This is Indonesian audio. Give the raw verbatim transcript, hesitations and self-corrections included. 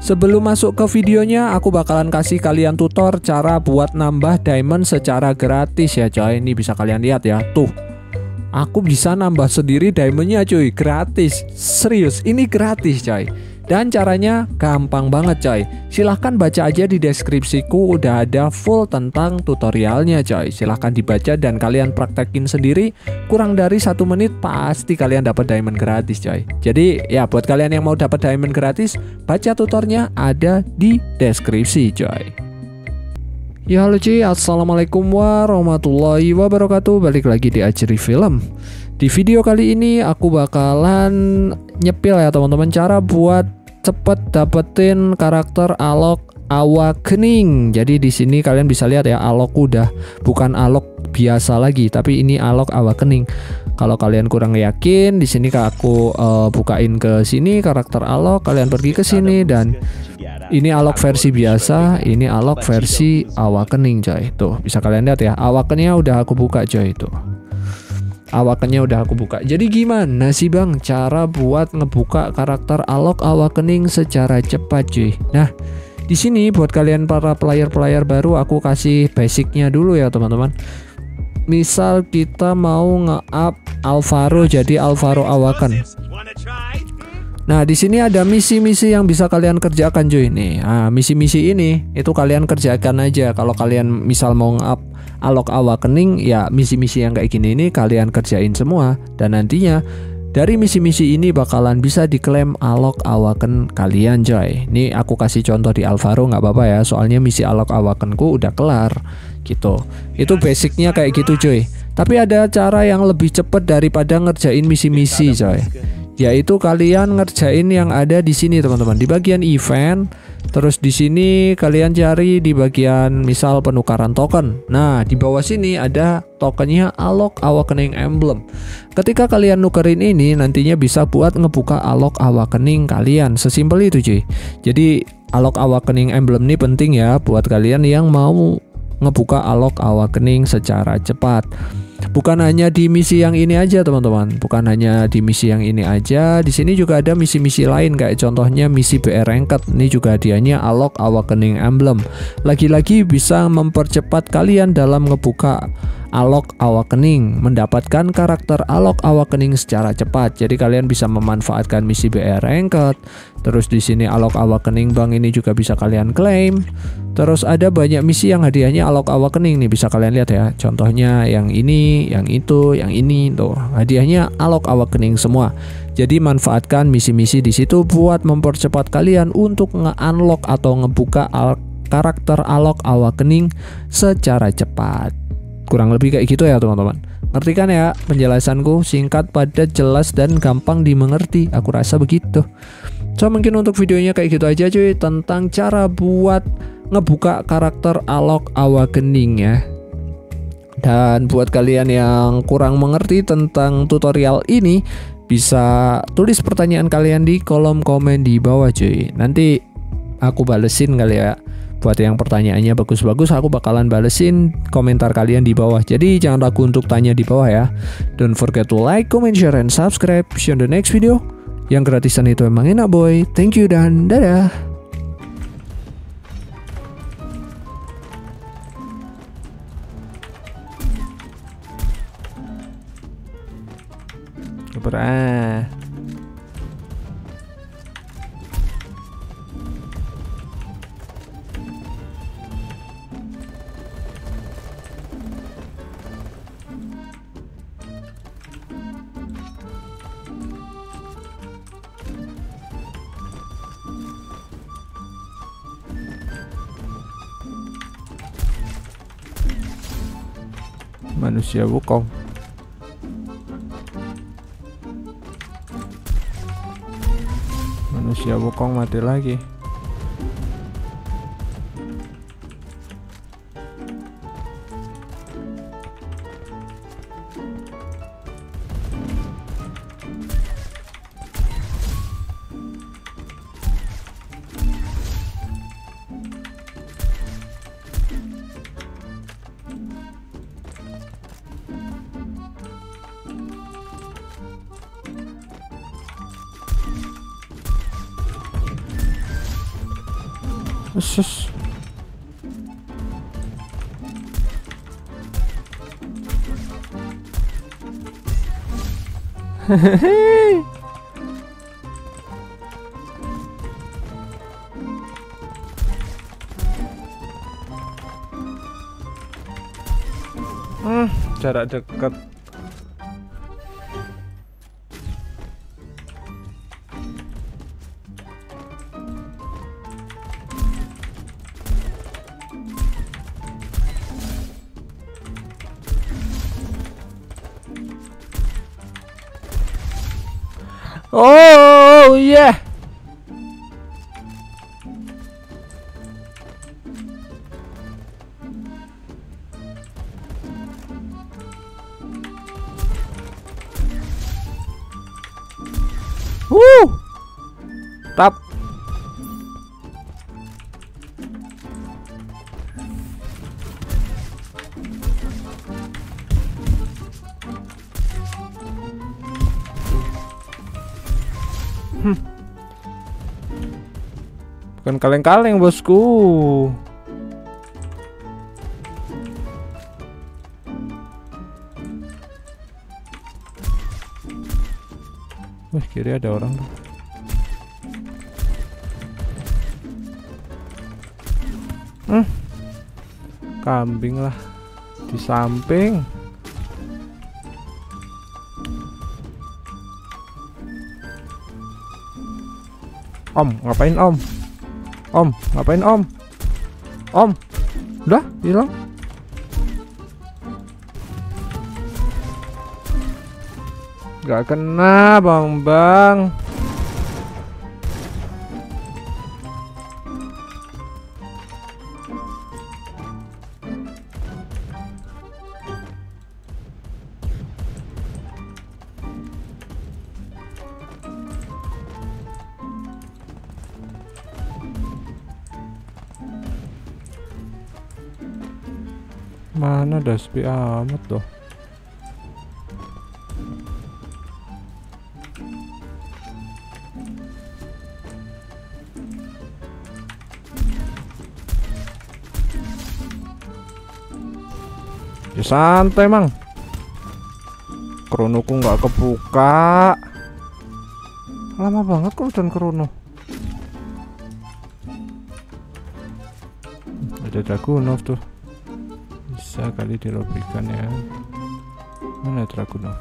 Sebelum masuk ke videonya, aku bakalan kasih kalian tutor cara buat nambah diamond secara gratis ya coy. Ini bisa kalian lihat ya, tuh. Aku bisa nambah sendiri diamondnya cuy, gratis. Serius, ini gratis coy. Dan caranya gampang banget coy. Silahkan baca aja di deskripsiku, udah ada full tentang tutorialnya coy. Silahkan dibaca dan kalian praktekin sendiri. Kurang dari satu menit pasti kalian dapat diamond gratis coy. Jadi ya buat kalian yang mau dapat diamond gratis, baca tutornya ada di deskripsi coy. Ya halo cuy, assalamualaikum warahmatullahi wabarakatuh. Balik lagi di Ajri Film. Di video kali ini aku bakalan nyepil ya teman-teman, cara buat cepet dapetin karakter Alok Awakening. Jadi di sini kalian bisa lihat ya, Alok udah bukan Alok biasa lagi, tapi ini Alok Awakening. Kalau kalian kurang yakin, di sini aku uh, bukain ke sini karakter Alok, kalian pergi ke sini dan ini Alok versi biasa, ini Alok versi Awakening coy. Tuh bisa kalian lihat ya, Awakeningnya udah aku buka coy itu. Awakeningnya udah aku buka. Jadi gimana sih bang cara buat ngebuka karakter Alok Awakening secara cepat cuy? Nah, di sini buat kalian para player-player baru aku kasih basicnya dulu ya teman-teman. Misal kita mau nge-up Alvaro jadi Alvaro Awaken. Nah, di sini ada misi-misi yang bisa kalian kerjakan cuy nih. Nah, misi-misi ini itu kalian kerjakan aja. Kalau kalian misal mau nge-up Alok Awakening, ya misi-misi yang kayak gini ini kalian kerjain semua. Dan nantinya dari misi-misi ini bakalan bisa diklaim Alok Awaken kalian coy. Ini aku kasih contoh di Alvaro nggak apa-apa ya, soalnya misi Alok Awakenku udah kelar gitu. Itu basicnya kayak gitu cuy. Tapi ada cara yang lebih cepet daripada ngerjain misi-misi coy, yaitu kalian ngerjain yang ada di sini teman-teman, di bagian event. Terus di sini kalian cari di bagian misal penukaran token. Nah, di bawah sini ada tokennya Alok Awakening Emblem. Ketika kalian nukerin ini, nantinya bisa buat ngebuka Alok Awakening kalian. Sesimpel itu cuy. Jadi Alok Awakening Emblem ini penting ya buat kalian yang mau ngebuka Alok Awakening secara cepat. Bukan hanya di misi yang ini aja teman-teman, bukan hanya di misi yang ini aja. Di sini juga ada misi-misi lain kayak contohnya misi B R Ranked. Ini juga hadiahnya Alok Awakening Emblem. Lagi-lagi bisa mempercepat kalian dalam ngebuka Alok Awakening, mendapatkan karakter Alok Awakening secara cepat. Jadi kalian bisa memanfaatkan misi B R Ranked. Terus di sini Alok Awakening Bang ini juga bisa kalian claim. Terus ada banyak misi yang hadiahnya Alok Awakening nih, bisa kalian lihat ya. Contohnya yang ini, yang itu, yang ini tuh. Hadiahnya Alok Awakening semua. Jadi manfaatkan misi-misi di situ buat mempercepat kalian untuk nge-unlock atau ngebuka al karakter Alok Awakening secara cepat. Kurang lebih kayak gitu ya teman-teman. Ngerti kan ya penjelasanku, singkat, padat, jelas, dan gampang dimengerti. Aku rasa begitu. So mungkin untuk videonya kayak gitu aja cuy, tentang cara buat ngebuka karakter Alok Awakening ya. Dan buat kalian yang kurang mengerti tentang tutorial ini, bisa tulis pertanyaan kalian di kolom komen di bawah cuy. Nanti aku balesin kali ya. Buat yang pertanyaannya bagus-bagus, aku bakalan balesin komentar kalian di bawah. Jadi jangan ragu untuk tanya di bawah ya. Don't forget to like, comment, share, and subscribe. See you on the next video. Yang gratisan itu emang enak boy. Thank you dan dadah. Berah. Manusia Wukong. Manusia Wukong mati lagi. Usus. Hehehe. Hmm, jarak dekat. Oh yeah. Woo. Tap. Hmm. Bukan kaleng-kaleng bosku. Wah, kiri ada orang tuh. Hmm. Kambing lah di samping. Om, ngapain om? Om, ngapain om? Om, udah hilang. Gak kena bang bang. Mana dah sepi amat tuh. Ya santai mang. Kronoku nggak kebuka. Lama banget kok dan krono. Ada Dragunov tuh. Bisa kali dilobikan ya. Mana Dragunov?